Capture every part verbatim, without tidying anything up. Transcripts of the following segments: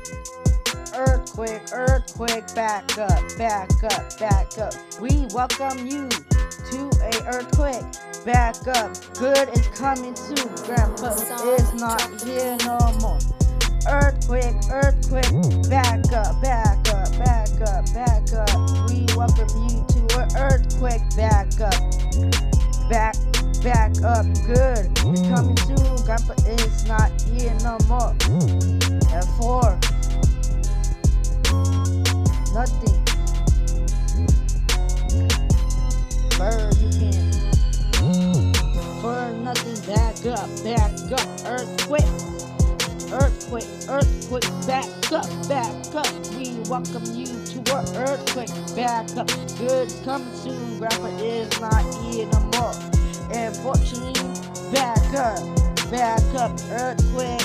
Earthquake, earthquake, back up, back up, back up. We welcome you to a earthquake. Back up, good is coming soon. Grandpa is not here no more. Earthquake, earthquake, back up, back up, back up, back up. We welcome you to an earthquake. Back up, back, back up, good is coming soon. Grandpa is not here no more. And four. Nothing. Bird, you can. For nothing, back up, back up. Earthquake, earthquake, earthquake, back up, back up. We welcome you to our earthquake. Back up, good is coming soon. Grandpa is not here no more. Unfortunately, back up, back up. Earthquake.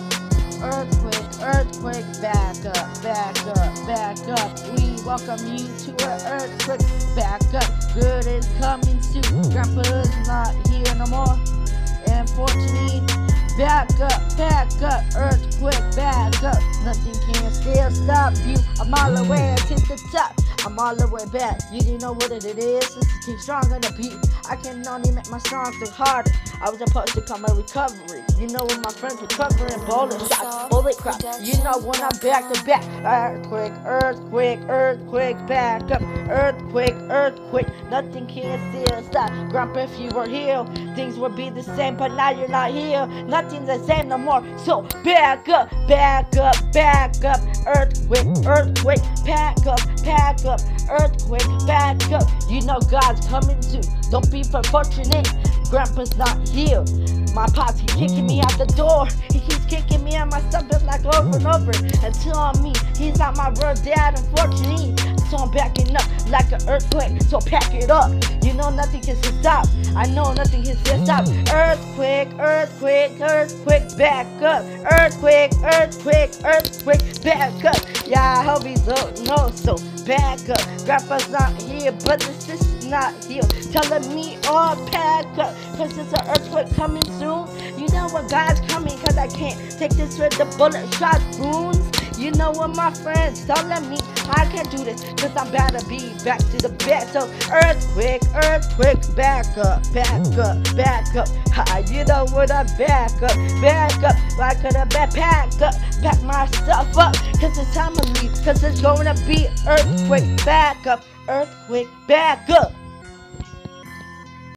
Earthquake, earthquake, back up, back up, back up. We welcome you to an earthquake. Back up, good is coming soon. Grandpa's not here no more. Unfortunately, back up, back up, earthquake, back up. Nothing can still stop you. I'm all the way to the top. I'm all the way back. You didn't know what it is. It's keep stronger than beat. I can only make my songs look harder. I was supposed to come a recovery. You know when my friends were covering bullet shots, bullet crap. You know when I'm back to back. Earthquake, earthquake, earthquake, back up. Earthquake, earthquake. Nothing can still stop. Grandpa, if you were here, things would be the same. But now you're not here. Nothing's the same no more. So back up, back up, back up. Earthquake, earthquake, back up, back up. Earthquake, back up. You know God's coming too. Don't be unfortunate. Grandpa's not here. My pops keep kicking me out the door. He keeps kicking me out my stomach like over and over and telling me he's not my real dad, unfortunately. So I'm backing up like an earthquake. So pack it up. You know nothing can stop. I know nothing can stop. Earthquake, earthquake, earthquake, back up. Earthquake, earthquake, earthquake, back up. Yeah, I hope he don't know. So back up. Grandpa's not here, but the sister's not here. Telling me all pack up, cause it's an earthquake coming soon. You know what, God's coming, cause I can't take this with the bullet shot wounds. You know what, my friends telling me I can't do this, cause I'm about to be back to the bed. So earthquake, earthquake, back up, back up, back up. Ha, you know what, I back up, back up. I could have been pack up, pack my stuff up, cause it's time to leave, cause it's gonna be earthquake, back up, earthquake, back up.